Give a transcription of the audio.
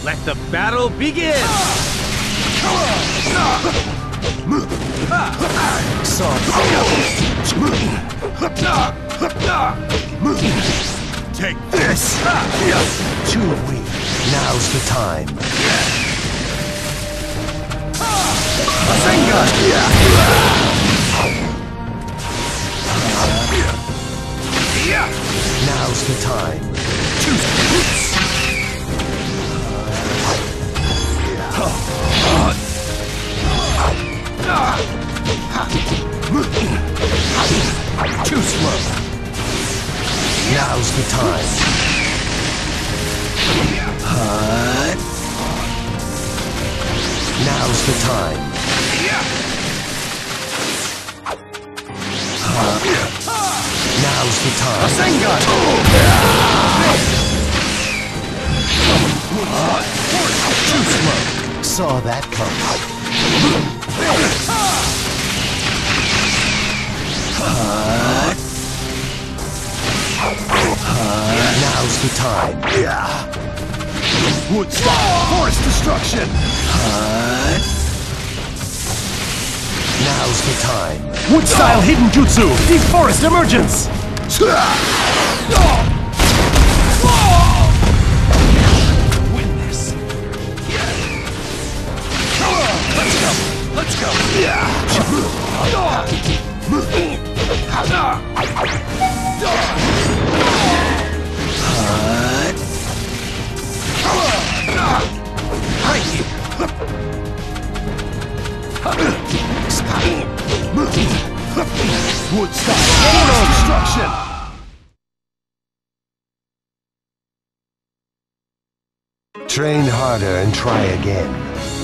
Let the battle begin! Take this! Too weak. Now's the time. Senga! Now's the time. Too slow. Now's the time. Now's the time. Now's the time. Senga! Too slow. Saw that coming. Now's the time. Wood style forest destruction. Now's the time. Wood style hidden jutsu. Deep forest emergence. Win this. Let's go. Wood style forest destruction. Train harder and try again.